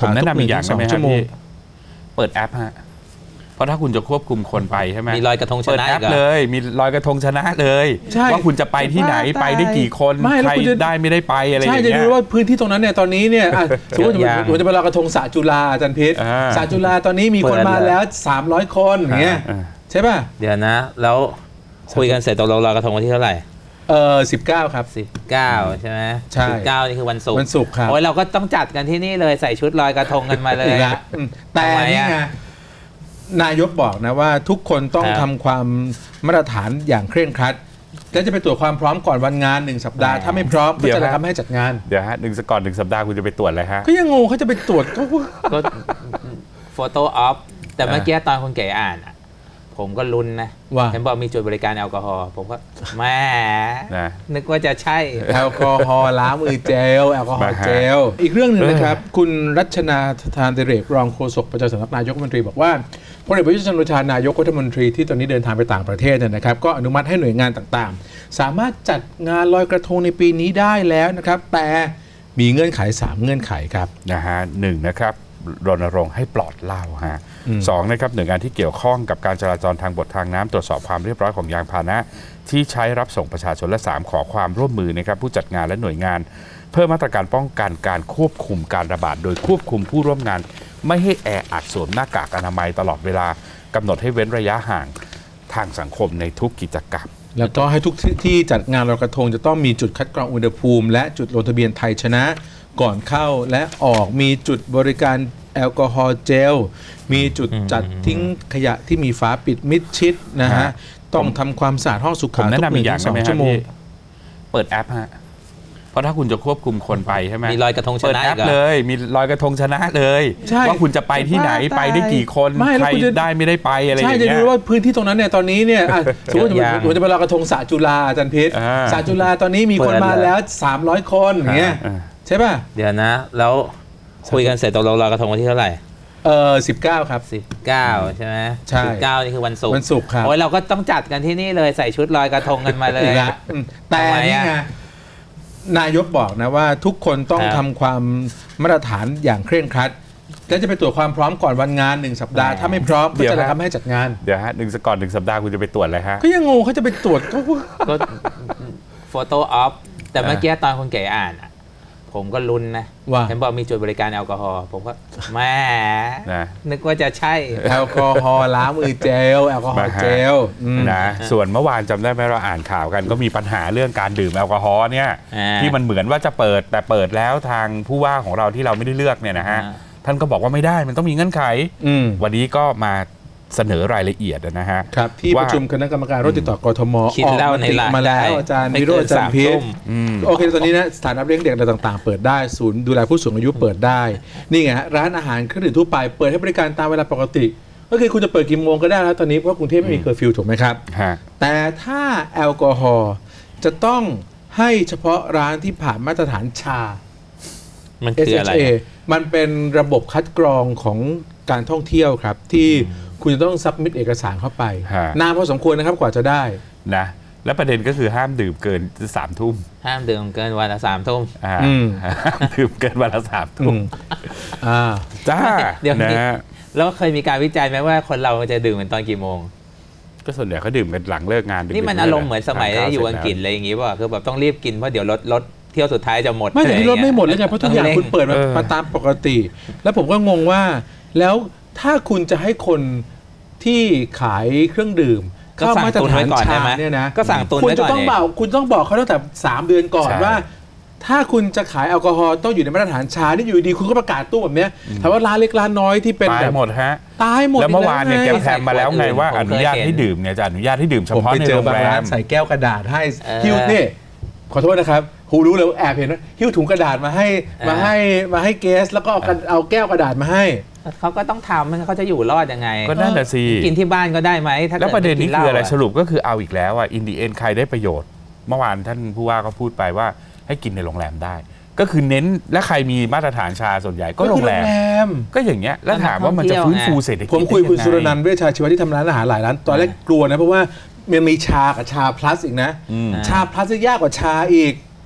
ผมแนะนำอีกอย่างใช่ไหมครับพี่เปิดแอปฮะเพราะถ้าคุณจะควบคุมคนไปใช่ไหมมีลอยกระทงชนะเปิดแอปเลยมีลอยกระทงชนะเลยว่าคุณจะไปที่ไหนไปได้กี่คนใครได้ไม่ได้ไปอะไรอย่างเงี้ยใช่จะดูว่าพื้นที่ตรงนั้นเนี่ยตอนนี้เนี่ยสมมติผมจะไปลอยกระทงสระจุฬาอาจารย์พิษสระจุฬาตอนนี้มีคนมาแล้ว300 คนอย่างเงี้ยใช่ป่ะเดี๋ยวนะแล้วคุยกันเสร็จตกลงลอยกระทงวันที่เท่าไหร่ 19ครับ 19ใช่ไหมใช่ 19นี่คือวันศุกร์ครับโอ้ยเราก็ต้องจัดกันที่นี่เลยใส่ชุดลอยกระทงกันมาเลยแต่นี่ไงนายกบอกนะว่าทุกคนต้องทำความมาตรฐานอย่างเคร่งครัดและจะไปตรวจความพร้อมก่อนวันงาน1 สัปดาห์ถ้าไม่พร้อมก็จะทำให้จัดงานเดี๋ยวฮะก่อน1 สัปดาห์คุณจะไปตรวจอะไรฮะก็ยังงงเขาจะไปตรวจก็โฟโต้ออฟแต่เมื่อกี้ตอนคุณเก๋อ่านผมก็ลุ้นนะเห็นบอกมีจุดบริการแอลกอฮอล์ผมก็แม่นึกว่าจะใช่แอลกอฮอล์ล้างมือเจลแอลกอฮอล์เจลอีกเรื่องหนึ่งนะครับคุณรัชนาธานเดเรกรองโฆษกประจำสำนักนายกรัฐมนตรีบอกว่าพลเอกประยุทธ์จันทร์โอชานายกรัฐมนตรีที่ตอนนี้เดินทางไปต่างประเทศนะครับก็อนุมัติให้หน่วยงานต่างๆสามารถจัดงานลอยกระทงในปีนี้ได้แล้วนะครับแต่มีเงื่อนไข3เงื่อนไขครับนะฮะ1นะครับรณรงค์ให้ปลอดเหล้าฮะ2นะครับหน่วยงานที่เกี่ยวข้องกับการจราจรทางบกทางน้ำตรวจสอบความเรียบร้อยของยานพาหนะที่ใช้รับส่งประชาชนและ3ขอความร่วมมือนะครับผู้จัดงานและหน่วยงานเพิ่มมาตรการป้องกันการควบคุมการระบาดโดยควบคุมผู้ร่วมงานไม่ให้แออัดสวมหน้ากากอนามัยตลอดเวลากำหนดให้เว้นระยะห่างทางสังคมในทุกกิจกรรมแล้วก็ให้ทุกที่จัดงานลอยกระทงจะต้องมีจุดคัดกรองอุณหภูมิและจุดลงทะเบียนไทยชนะก่อนเข้าและออกมีจุดบริการแอลกอฮอล์เจลมีจุดจัดทิ้งขยะที่มีฝาปิดมิดชิดนะฮะต้องทำความสะอาดห้องสุขาทุก1-2 ชั่วโมงเปิดแอปฮะเพราะถ้าคุณจะควบคุมคนไปใช่ไหมมีลอยกระทงชนะเปิดแอปเลยมีลอยกระทงชนะเลยว่าคุณจะไปที่ไหนไปได้กี่คนใครได้ไม่ได้ไปอะไรอย่างเงี้ยใช่จะดูว่าพื้นที่ตรงนั้นเนี่ยตอนนี้เนี่ยสมมติผมจะไปลอยกระทงสระจุฬาอาจารย์พิษสระจุฬาตอนนี้มีคนมาแล้ว300 คนอย่างเงี้ยใช่ป่ะเดี๋ยวนะแล้วคุยกันเสร็จตกลงลอยกระทงวันที่เท่าไหร่ 19ครับ 19ใช่ไหมใช่ 19นี่คือวันศุกร์ครับโอ้ยเราก็ต้องจัดกันที่นี่เลยใส่ชุดลอยกระทงกันมาเลยแต่นี่ไงนายกบอกนะว่าทุกคนต้องทำความมาตรฐานอย่างเคร่งครัดและจะไปตรวจความพร้อมก่อนวันงาน1 สัปดาห์ถ้าไม่พร้อมก็จะทำให้จัดงานเดี๋ยวฮะก่อน1 สัปดาห์คุณจะไปตรวจอะไรฮะก็ยังงงเขาจะไปตรวจก็โฟโต้ออฟแต่เมื่อกี้ตอนคุณเก๋อ่านผมก็ลุ้นนะเห็นบอกมีจุดบริการแอลกอฮอล์ผมก็แม่นึกว่าจะใช่แอลกอฮอล์ล้างมือเจลแอลกอฮอล์เจลนะส่วนเมื่อวานจำได้ไหมเราอ่านข่าวกันก็มีปัญหาเรื่องการดื่มแอลกอฮอล์เนี่ยที่มันเหมือนว่าจะเปิดแต่เปิดแล้วทางผู้ว่าของเราที่เราไม่ได้เลือกเนี่ยนะฮะท่านก็บอกว่าไม่ได้มันต้องมีเงื่อนไขวันนี้ก็มาเสนอรายละเอียดนะฮะครับที่ประชุมคณะกรรมการโรคติดต่อกทมออกมติมาแล้วอาจารย์วิโรจน์ อาจารย์พิษโอเคตอนนี้นะสถานรับเลี้ยงเด็กอะไรต่างๆเปิดได้ศูนย์ดูแลผู้สูงอายุเปิดได้นี่ไงร้านอาหารเครื่องดื่มทั่วไปเปิดให้บริการตามเวลาปกติก็คือคุณจะเปิดกี่โมงก็ได้แล้วตอนนี้เพราะกรุงเทพไม่มีเคอร์ฟิวถูกไหมครับแต่ถ้าแอลกอฮอล์จะต้องให้เฉพาะร้านที่ผ่านมาตรฐานชามันคืออะไรมันเป็นระบบคัดกรองของการท่องเที่ยวครับที่คุณจะต้องซับมิตเอกสารเข้าไปนานพอสมควรนะครับกว่าจะได้นะและประเด็นก็คือห้ามดื่มเกิน3 ทุ่มห้ามดื่มเกินวันละ3 ทุ่มดื่มเกินวันละ3 ทุ่มจ้าเดี๋ยวนี้แล้วเคยมีการวิจัยไหมว่าคนเราจะดื่มกันตอนกี่โมงก็ส่วนใหญ่เขาดื่มกันหลังเลิกงานนี่มันอารมณ์เหมือนสมัยอยู่อังกฤษอะไรอย่างงี้ป่ะคือแบบต้องรีบกินเพราะเดี๋ยวรถเที่ยวสุดท้ายจะหมดไม่แต่ที่รถไม่หมดแล้วไงเพราะทุกอย่างคุณเปิดมาตามปกติแล้วผมก็งงว่าแล้วถ้าคุณจะให้คนที่ขายเครื่องดื่มเข้ามาตรฐานชาเนี่ยนะก็สั่งตุนคุณจะต้องบอกเขาตั้งแต่3 เดือนก่อนว่าถ้าคุณจะขายแอลกอฮอล์ต้องอยู่ในมาตรฐานชาที่อยู่ดีคุณก็ประกาศตู้แบบนี้ถามว่าร้านเล็กร้านน้อยที่เป็นตายหมดฮะตายหมดแล้วเมื่อวานเนี่ยแกแพมมาแล้วไงว่าอนุญาตให้ดื่มเนี่ยจะอนุญาตให้ดื่มเฉพาะในโรงแรมใส่แก้วกระดาษให้ฮิวนี่ขอโทษนะครับหูรู้เลยแอบเห็นว่าหิ้วถุงกระดาษมาให้เกสแล้วก็เอาแก้วกระดาษมาให้เขาก็ต้องทำเขาจะอยู่รอดยังไงก็นั่นแหละสิกินที่บ้านก็ได้ไหมแล้วประเด็นนี้คืออะไรสรุปก็คือเอาอีกแล้วอ่ะอินดีเอ็นใครได้ประโยชน์เมื่อวานท่านผู้ว่าก็พูดไปว่าให้กินในโรงแรมได้ก็คือเน้นและใครมีมาตรฐานชาส่วนใหญ่ก็โรงแรมก็อย่างเงี้ยแล้วถามว่ามันจะฟื้นฟูเศรษฐกิจผมคุยคุณสุรนันท์เวชชาชีวะที่ทำร้านอาหารหลายร้านตอนแรกกลัวนะเพราะว่ามันมีชากับชาพลัสอีกนะชาพลัสจะยากกว่าชาอีก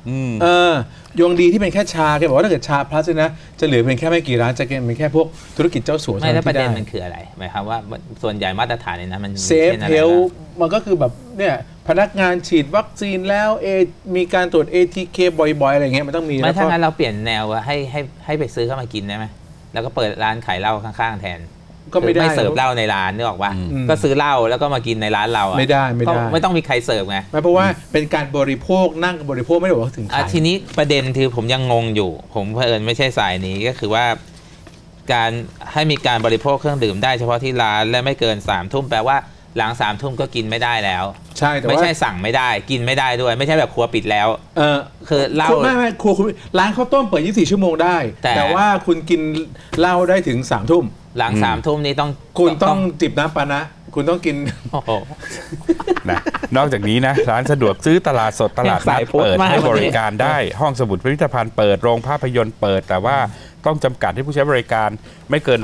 โยงดีที่เป็นแค่ชาแกบอกว่าถ้าเกิดชาพลัสนะจะเหลือเป็นแค่ไม่กี่ร้านจะเป็นแค่พวกธุรกิจเจ้าสัวไม่แล้วประเด็นมันคืออะไรหมายความว่าส่วนใหญ่มาตรฐานในนั้นมันเซฟเฮลมันก็คือแบบเนี่ยพนักงานฉีดวัคซีนแล้วมีการตรวจ ATK บ่อยๆอะไรเงี้ยมันต้องมีไม่ถ้างั้นเราเปลี่ยนแนวให้ไปซื้อเข้ามากินได้ไหมแล้วก็เปิดร้านขายเหล้าข้างๆแทนก็ไม่ได้ไม่เสิร์ฟเหล้าในร้านนึกออกว่าก็ซื้อเหล้าแล้วก็มากินในร้านเราไม่ได้ไม่ต้องมีใครเสิร์ฟไงเพราะว่าเป็นการบริโภคนั่งบริโภคไม่ได้บอกถึงขายทีนี้ประเด็นคือผมยังงงอยู่ผมเผอิญไม่ใช่สายนี้ก็คือว่าการให้มีการบริโภคเครื่องดื่มได้เฉพาะที่ร้านและไม่เกิน3 ทุ่มแปลว่าหลัง3 ทุ่มก็กินไม่ได้แล้วใช่แต่ไม่ใช่สั่งไม่ได้กินไม่ได้ด้วยไม่ใช่แบบครัวปิดแล้วคือเหล้าไม่ครัวคุณร้านข้าวต้มเปิด24 ชั่วโมงได้แต่ว่าคุณกินเหล้าได้ถึง3 ทุ่มหลัง3 ทุ่มนี้คุณต้องจิบน้ำปานะคุณต้องกินนะนอกจากนี้นะร้านสะดวกซื้อตลาดสดตลาดนัดเปิดให้บริการได้ห้องสมุดพิพิธภัณฑ์เปิดโรงภาพยนตร์เปิดแต่ว่าต้องจำกัดให้ผู้ใช้บริการไม่เกิน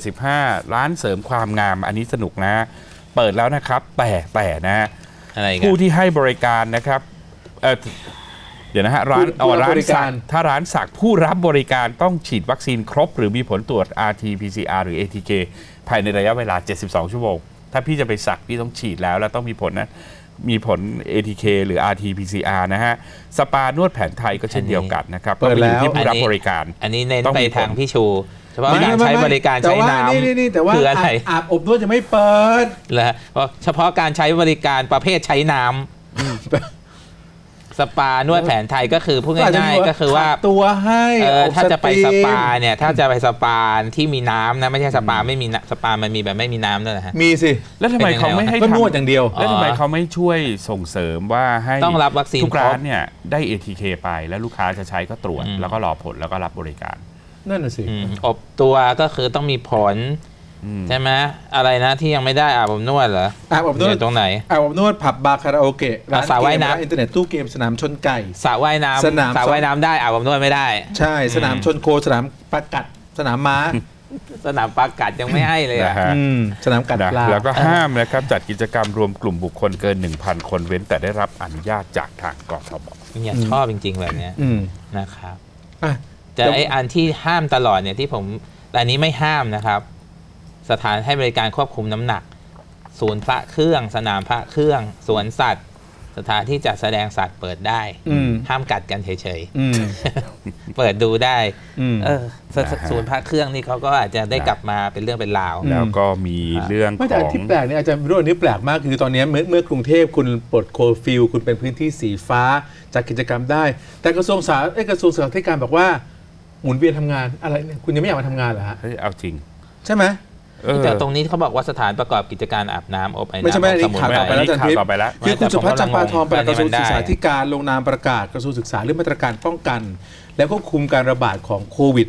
175ร้านเสริมความงามอันนี้สนุกนะเปิดแล้วนะครับแต่นะผู้ที่ให้บริการนะครับเดี๋ยวนะฮะร้านสักถ้าร้านสักผู้รับบริการต้องฉีดวัคซีนครบหรือมีผลตรวจ RT-PCR หรือ ATK ภายในระยะเวลา72 ชั่วโมงถ้าพี่จะไปสักพี่ต้องฉีดแล้วต้องมีผลนะมีผล ATK หรือ RT-PCR นะฮะสปานวดแผนไทยก็เช่นเดียวกันนะครับเปิดแล้วที่ผู้รับบริการอันนี้เน้นไปทางพี่ชูเฉพาะการใช้บริการใช้น้ำแต่ว่าอาบอบนวดจะไม่เปิดเลยเฉพาะการใช้บริการประเภทใช้น้ำสปานวดแผนไทยก็คือพูดง่ายๆก็คือว่าตัวให้ถ้าจะไปสปาเนี่ยถ้าจะไปสปาที่มีน้ำนะไม่ใช่สปาไม่มีสปามันมีแบบไม่มีน้ำด้วยนะฮะมีสิแล้วทำไมเขาไม่ให้นวดอย่างเดียวแล้วทำไมเขาไม่ช่วยส่งเสริมว่าให้ต้องรับวัคซีนทุกร้านเนี่ยได้ ATK ไปแล้วลูกค้าจะใช้ก็ตรวจแล้วก็รอผลแล้วก็รับบริการนั่นน่ะสิอบตัวก็คือต้องมีผลใช่ไหมอะไรนะที่ยังไม่ได้อาบอบนวดเหรออาบอบนวดตรงไหนอาบอบนวดผับบาร์คาราโอเกะร้านว่ายน้ำอินเทอร์เน็ตตู้เกมสนามชนไก่สระว่ายน้ำสระว่ายน้ำได้อาบอบนวดไม่ได้ใช่สนามชนโคสนามปลากัดสนามม้าสนามปลากัดยังไม่ให้เลยสนามกัดปลาแล้วก็ห้ามนะครับจัดกิจกรรมรวมกลุ่มบุคคลเกิน 1,000 คนเว้นแต่ได้รับอนุญาตจากทางกทมเนี่ยชอบจริงๆแบบนี้นะครับแต่ไออันที่ห้ามตลอดเนี่ยที่ผมอันนี้ไม่ห้ามนะครับสถานให้บริการควบคุมน้ำหนักศูนย์พระเครื่องสนามพระเครื่องสวนสัตว์สถานที่จัดแสดงสัตว์เปิดได้ห้ามกัดกันเฉยๆเปิดดูได้ศูนย์พระเครื่องนี่เขาก็อาจจะได้กลับมาเป็นเรื่องเป็นราวแล้วก็มีเรื่องไม่แต่ที่แปลกเนี่ยอาจารย์รู้อันนี้แปลกมากคือตอนนี้เมื่อกรุงเทพคุณปลดโคฟิลคุณเป็นพื้นที่สีฟ้าจัดกิจกรรมได้แต่กระทรวงศึกษาธิการบอกว่าหมุนเวียนทำงานอะไรเนี่ยคุณยังไม่อยากมาทำงานเหรอฮะเฮ้ยเอาจริงใช่ไหมแต่ตรงนี้เขาบอกว่าสถานประกอบกิจการอาบน้ำอบไอน้ำไม่ใช่ข่าวต่อไปแล้วข่าวต่อไปแล้วคือคุณสุพัฒน์จำปาทองประหลัดกระทรวงศึกษาธิการลงนามประกาศกระทรวงศึกษาเรื่องมาตรการป้องกันและควบคุมการระบาดของโควิด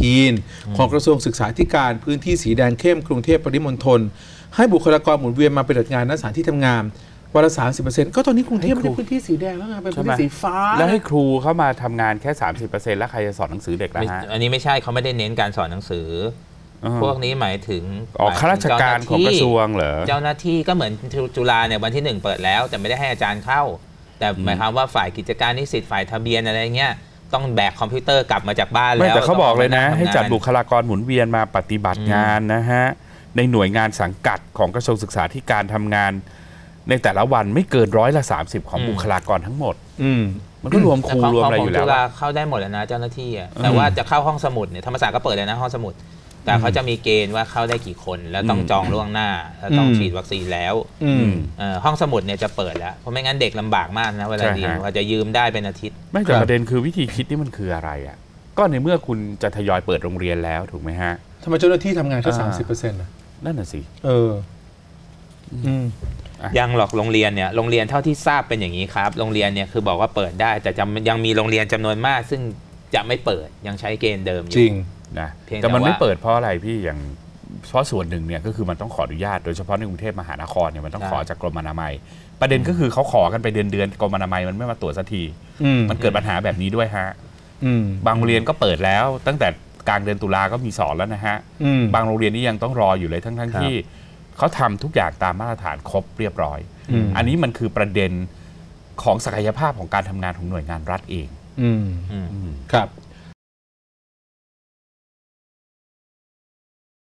-19 ของกระทรวงศึกษาธิการพื้นที่สีแดงเข้มกรุงเทพปริมณฑลให้บุคลากรหมุนเวียนมาปฏิบัติงานณสถานที่ทำงานวันละ 30% ก็ตอนนี้กรุงเทพไม่ใช่พื้นที่สีแดงแล้วไงเป็นพื้นที่สีฟ้าแล้วให้ครูเข้ามาทำงานแค่ 30% แล้วใครจะสอนหนังสือเด็กล่ะฮะอันนี้ไม่ใช่เขาไม่ได้เน้นการสอนหนังสือพวกนี้หมายถึงข้าราชการของกระทรวงเหรอเจ้าหน้าที่ก็เหมือนจุฬาเนี่ยวันที่1เปิดแล้วแต่ไม่ได้ให้อาจารย์เข้าแต่หมายความว่าฝ่ายกิจการนิสิตฝ่ายทะเบียนอะไรเงี้ยต้องแบกคอมพิวเตอร์กลับมาจากบ้านแล้วแต่เขาบอกเลยนะให้จัดบุคลากรหมุนเวียนมาปฏิบัติงานนะฮะในหน่วยงานสังกัดของกระทรวงศึกษาธิการทำงานในแต่ละวันไม่เกิน30%ของบุคลากรทั้งหมดมันก็รวมครูรวมอะไรอยู่แล้วจุฬาเข้าได้หมดแล้วนะเจ้าหน้าที่แต่ว่าจะเข้าห้องสมุดเนี่ยธรรมศาสตร์ก็เปิดเลยนะห้องสมุดแต่เขาจะมีเกณฑ์ว่าเข้าได้กี่คนแล้วต้องจองล่วงหน้าแล้วต้องฉีดวัคซีนแล้วห้องสมุดเนี่ยจะเปิดแล้วเพราะไม่งั้นเด็กลำบากมากนะเวลาเรียนว่าจะยืมได้เป็นอาทิตย์ไม่แต่ประเด็นคือวิธีคิดนี่มันคืออะไรอ่ะก็ในเมื่อคุณจะทยอยเปิดโรงเรียนแล้วถูกไหมฮะทำไมเจ้าหน้าที่ทำงานแค่ 30% นะนั่นน่ะสิยังหรอกโรงเรียนเนี่ยโรงเรียนเท่าที่ทราบเป็นอย่างนี้ครับโรงเรียนเนี่ยคือบอกว่าเปิดได้แต่ยังมีโรงเรียนจำนวนมากซึ่งจะไม่เปิดยังใช้เกณฑ์เดิมอยู่จริงนะแต่มันไม่เปิดเพราะอะไรพี่อย่างเพราะส่วนหนึ่งเนี่ยก็คือมันต้องขออนุญาตโดยเฉพาะในกรุงเทพมหานครเนี่ยมันต้องขอจากกรมอนามัยประเด็นก็คือเขาขอกันไปเดือนกรมอนามัยมันไม่มาตรวจสักทีมันเกิดปัญหาแบบนี้ด้วยฮะบางโรงเรียนก็เปิดแล้วตั้งแต่กลางเดือนตุลาก็มีสอนแล้วนะฮะบางโรงเรียนนี่ยังต้องรออยู่เลยทั้งที่เขาทำทุกอย่างตามมาตรฐานครบเรียบร้อยอันนี้มันคือประเด็นของศักยภาพของการทำงานของหน่วยงานรัฐเองครับ